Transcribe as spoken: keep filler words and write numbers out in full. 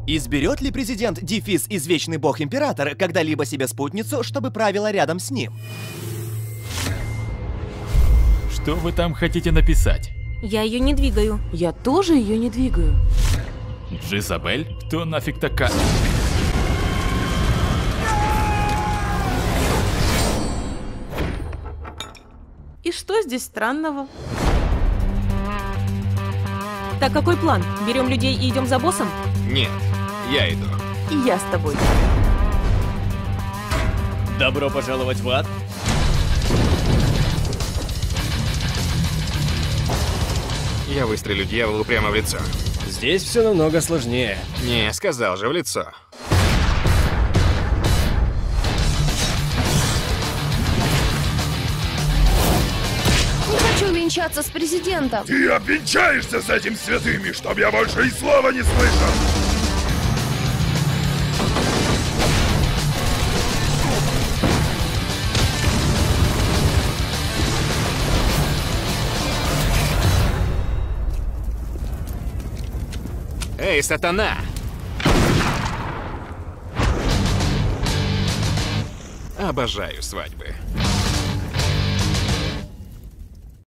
Изберет ли президент дефис «Извечный бог-император» когда-либо себе спутницу, чтобы правила рядом с ним? Что вы там хотите написать? Я ее не двигаю. Я тоже ее не двигаю. Джизабель? Кто нафиг такая? И что здесь странного? Так какой план? Берем людей и идем за боссом? Нет, я иду. И я с тобой. Добро пожаловать в ад. Я выстрелю дьяволу прямо в лицо. Здесь все намного сложнее. Не, сказал же, в лицо. Не хочу венчаться с президентом. Ты обвенчаешься с этим святыми, чтоб я больше и слова не слышал! Эй, сатана! Обожаю свадьбы.